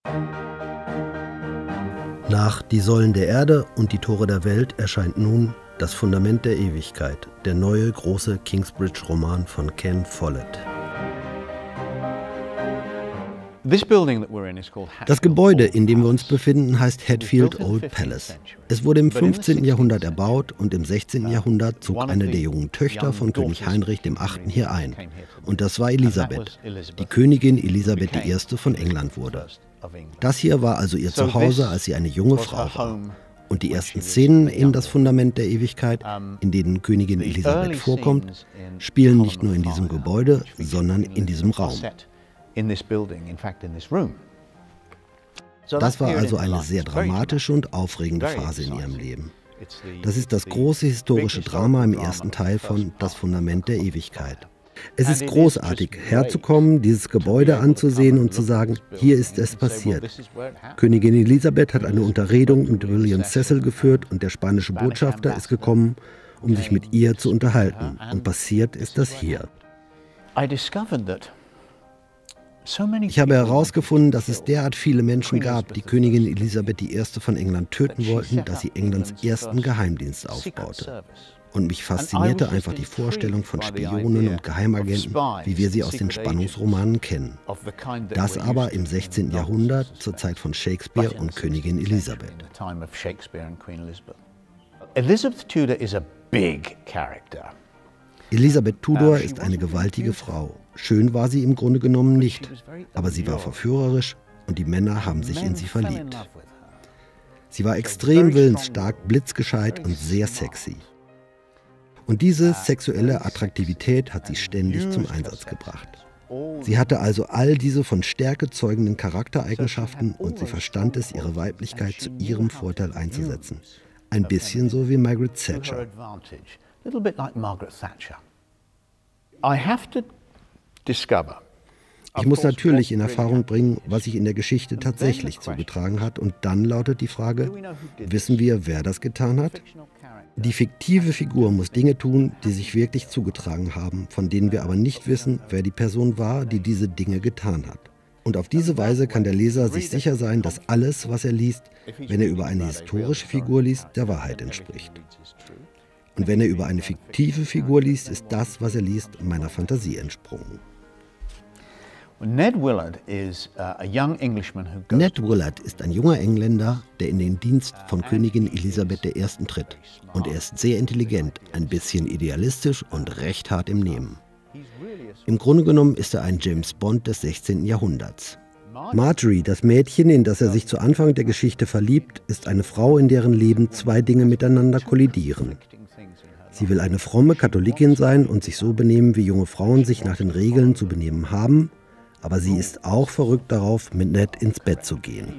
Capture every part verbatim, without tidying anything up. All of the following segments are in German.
Nach Die Säulen der Erde und die Tore der Welt erscheint nun Das Fundament der Ewigkeit, der neue große Kingsbridge-Roman von Ken Follett. Das Gebäude, in dem wir uns befinden, heißt Hatfield Old Palace. Es wurde im fünfzehnten Jahrhundert erbaut und im sechzehnten Jahrhundert zog eine der jungen Töchter von König Heinrich dem Achten hier ein. Und das war Elisabeth, die Königin Elisabeth die Erste von England wurde. Das hier war also ihr Zuhause, als sie eine junge Frau war. Und die ersten Szenen in Das Fundament der Ewigkeit, in denen Königin Elisabeth vorkommt, spielen nicht nur in diesem Gebäude, sondern in diesem Raum. Das war also eine sehr dramatische und aufregende Phase in ihrem Leben. Das ist das große historische Drama im ersten Teil von Das Fundament der Ewigkeit. Es ist großartig, herzukommen, dieses Gebäude anzusehen und zu sagen, hier ist es passiert. Königin Elisabeth hat eine Unterredung mit William Cecil geführt und der spanische Botschafter ist gekommen, um sich mit ihr zu unterhalten. Und passiert ist das hier. Ich habe herausgefunden, dass es derart viele Menschen gab, die Königin Elisabeth die Erste von England töten wollten, dass sie Englands ersten Geheimdienst aufbaute. Und mich faszinierte einfach die Vorstellung von Spionen und Geheimagenten, wie wir sie aus den Spannungsromanen kennen. Das aber im sechzehnten Jahrhundert, zur Zeit von Shakespeare und Königin Elisabeth. Elizabeth Tudor is a big character. Elisabeth Tudor ist eine gewaltige Frau. Schön war sie im Grunde genommen nicht, aber sie war verführerisch und die Männer haben sich in sie verliebt. Sie war extrem willensstark, blitzgescheit und sehr sexy. Und diese sexuelle Attraktivität hat sie ständig zum Einsatz gebracht. Sie hatte also all diese von Stärke zeugenden Charaktereigenschaften und sie verstand es, ihre Weiblichkeit zu ihrem Vorteil einzusetzen. Ein bisschen so wie Margaret Thatcher. Ich muss natürlich in Erfahrung bringen, was sich in der Geschichte tatsächlich zugetragen hat. Und dann lautet die Frage, wissen wir, wer das getan hat? Die fiktive Figur muss Dinge tun, die sich wirklich zugetragen haben, von denen wir aber nicht wissen, wer die Person war, die diese Dinge getan hat. Und auf diese Weise kann der Leser sich sicher sein, dass alles, was er liest, wenn er über eine historische Figur liest, der Wahrheit entspricht. Und wenn er über eine fiktive Figur liest, ist das, was er liest, meiner Fantasie entsprungen. Ned Willard is a young Englishman who goes Ned Willard ist ein junger Engländer, der in den Dienst von Königin Elisabeth der Ersten tritt. Und er ist sehr intelligent, ein bisschen idealistisch und recht hart im Nehmen. Im Grunde genommen ist er ein James Bond des sechzehnten Jahrhunderts. Marjorie, das Mädchen, in das er sich zu Anfang der Geschichte verliebt, ist eine Frau, in deren Leben zwei Dinge miteinander kollidieren. Sie will eine fromme Katholikin sein und sich so benehmen, wie junge Frauen sich nach den Regeln zu benehmen haben, aber sie ist auch verrückt darauf, mit Ned ins Bett zu gehen.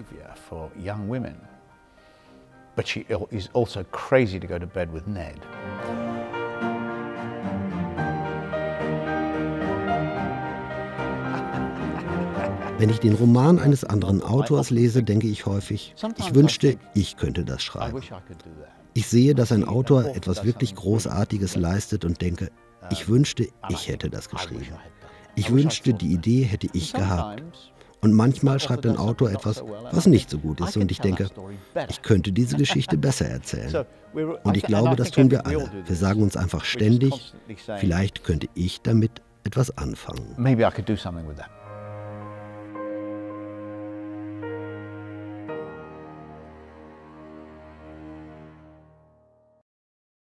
Wenn ich den Roman eines anderen Autors lese, denke ich häufig, ich wünschte, ich könnte das schreiben. Ich sehe, dass ein Autor etwas wirklich Großartiges leistet und denke, ich wünschte, ich hätte das geschrieben. Ich wünschte, die Idee hätte ich gehabt. Und manchmal schreibt ein Autor etwas, was nicht so gut ist und ich denke, ich könnte diese Geschichte besser erzählen. Und ich glaube, das tun wir alle. Wir sagen uns einfach ständig, vielleicht könnte ich damit etwas anfangen. Maybe I could do something with that.